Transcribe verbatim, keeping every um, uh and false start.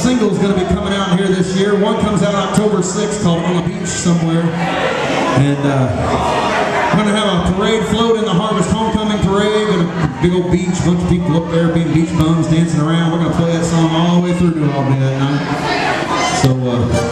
single is going to be coming out here this year. One comes out October sixth called On the Beach Somewhere. And uh, we're going to have a parade float in the Harvest Homecoming Parade. Got a big old beach, bunch of people up there being beach bums, dancing around. We're going to play that song all the way through all day that night. So, uh,